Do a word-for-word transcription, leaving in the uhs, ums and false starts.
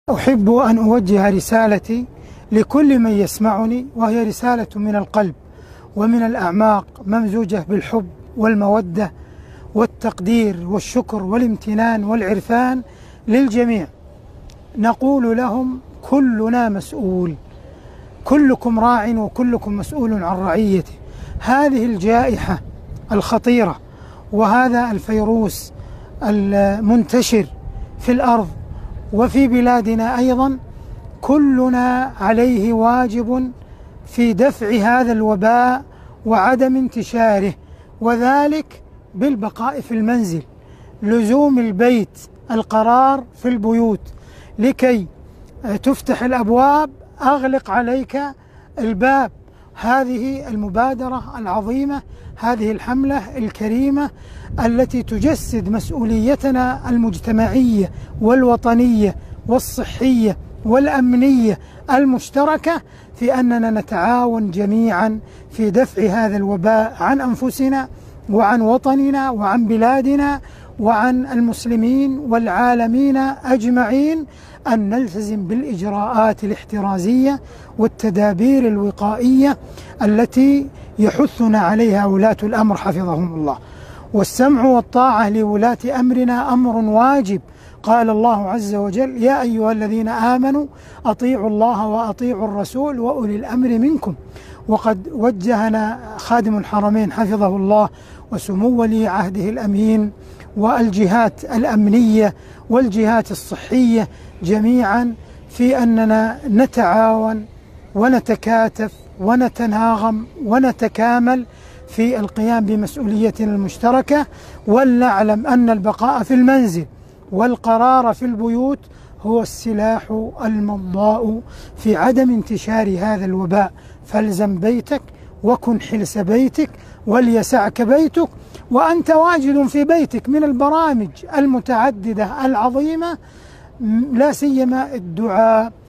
أحب أن أوجه رسالتي لكل من يسمعني، وهي رسالة من القلب ومن الأعماق ممزوجة بالحب والمودة والتقدير والشكر والامتنان والعرفان للجميع. نقول لهم: كلنا مسؤول، كلكم راع وكلكم مسؤول عن رعيته. هذه الجائحة الخطيرة وهذا الفيروس المنتشر في الأرض وفي بلادنا أيضا، كلنا عليه واجب في دفع هذا الوباء وعدم انتشاره، وذلك بالبقاء في المنزل، لزوم البيت، القرار في البيوت. لكي تفتح الأبواب أغلق عليك الباب. هذه المبادرة العظيمة، هذه الحملة الكريمة التي تجسد مسؤوليتنا المجتمعية والوطنية والصحية والأمنية المشتركة في أننا نتعاون جميعا في دفع هذا الوباء عن أنفسنا وعن وطننا وعن بلادنا وعن المسلمين والعالمين أجمعين، أن نلتزم بالإجراءات الاحترازية والتدابير الوقائية التي يحثنا عليها ولاة الأمر حفظهم الله. والسمع والطاعة لولاة أمرنا أمر واجب. قال الله عز وجل: يا أيها الذين آمنوا أطيعوا الله وأطيعوا الرسول وأولي الأمر منكم. وقد وجهنا خادم الحرمين حفظه الله وسمو ولي عهده الأمين والجهات الأمنية والجهات الصحية جميعا في أننا نتعاون ونتكاتف ونتناغم ونتكامل في القيام بمسؤوليتنا المشتركة، ولنعلم أن البقاء في المنزل والقرار في البيوت هو السلاح المضاء في عدم انتشار هذا الوباء. فالزم بيتك وكن حلس بيتك وليسعك بيتك. وأنت واجد في بيتك من البرامج المتعددة العظيمة، لا سيما الدعاء